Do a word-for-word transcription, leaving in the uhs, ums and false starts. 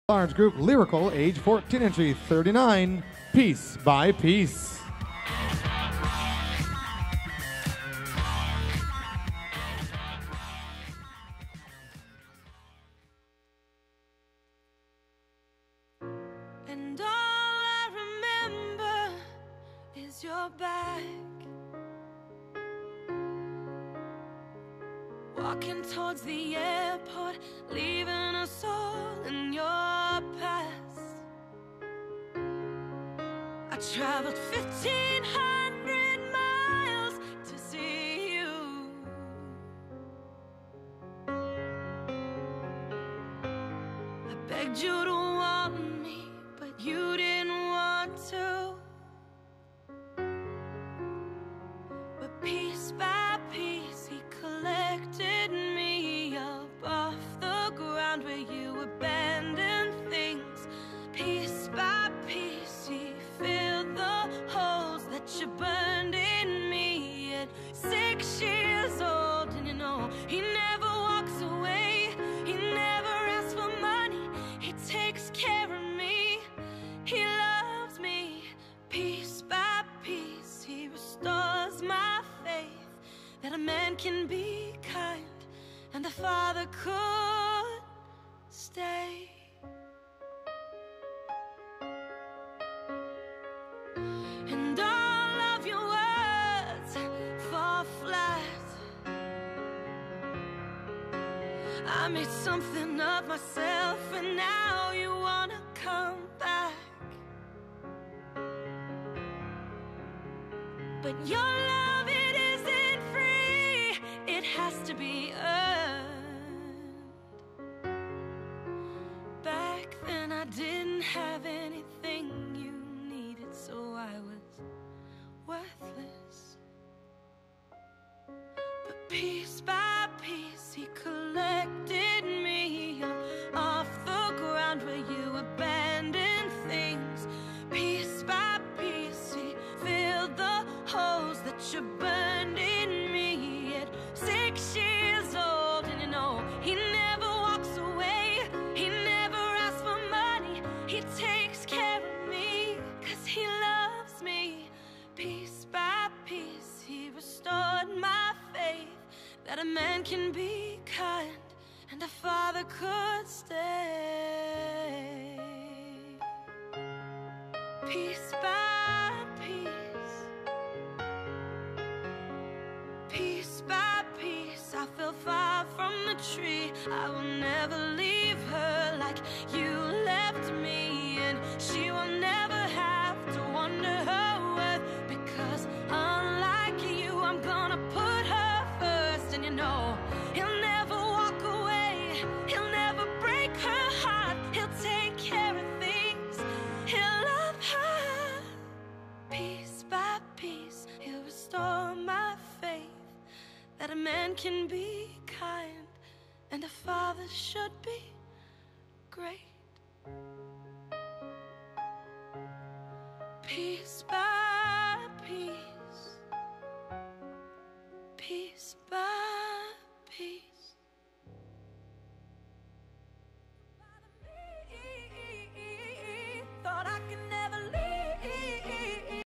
Large group Lyrical, age fourteen, entry thirty-nine, Piece by Piece. And all I remember is your back, walking towards the airport, leaving us all in your past. I traveled fifteen hundred miles to see you. I begged you to want me, but you didn't want to. But piece by piece he collected me up off the ground where you abandoned things. Piece by piece he filled the holes that you burned in me at six years old. And you know he never walks away, he never asks for money, he takes care of me, he loves me. Piece by piece he restores my faith that a man can be kind and a father could stay. And all of your words fall flat. I made something of myself and now you wanna come back. But your love, it isn't free, it has to be earned. Back then I didn't have anything you needed, so I was worthless. But piece by piece he collected me up off the ground where you abandoned things. Piece by piece he filled the holes that you burned in me at six years old. And you know he never walks away, he never asks for money, he takes care of me, 'cause he loves me. Piece by piece he restored my faith that a man can be kind and a father could stay. Piece by piece, piece by piece, I fell far from the tree. I will never leave her like you left me, and she will never have to wonder her worth, because unlike you, I'm gonna put her first. And you know he'll never walk away, he'll never break her heart, he'll take care of things, he'll love her. Piece by piece he'll restore my faith that a man can be kind and a father should be great. Piece by piece, piece by